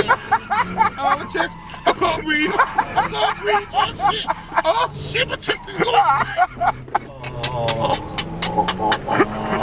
Oh, my chest. I can't breathe. I can't breathe. Oh, shit. Oh, shit, my chest is going. Oh.